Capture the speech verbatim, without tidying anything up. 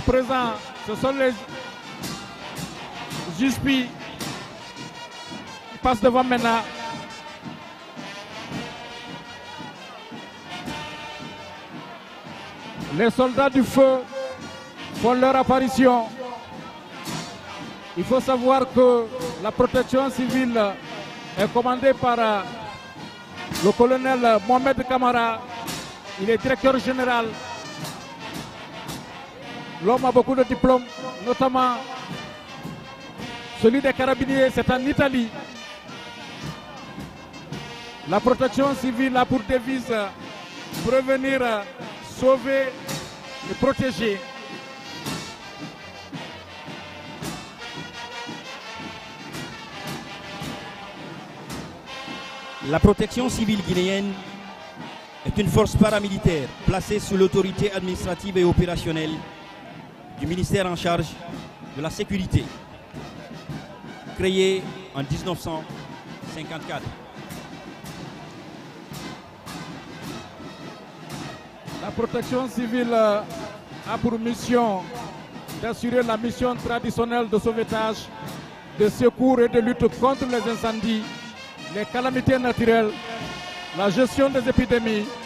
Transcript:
présent, ce sont les J S P I qui passent devant maintenant. Les soldats du feu font leur apparition. Il faut savoir que la protection civile est commandée par le colonel Mohamed Kamara. Il est directeur général. L'homme a beaucoup de diplômes, notamment celui des carabiniers, c'est en Italie. La protection civile a pour devise prévenir, sauver et protéger. La protection civile guinéenne est une force paramilitaire placée sous l'autorité administrative et opérationnelle du ministère en charge de la sécurité, créée en mille neuf cent cinquante-quatre. La protection civile a pour mission d'assurer la mission traditionnelle de sauvetage, de secours et de lutte contre les incendies, les calamités naturelles, la gestion des épidémies,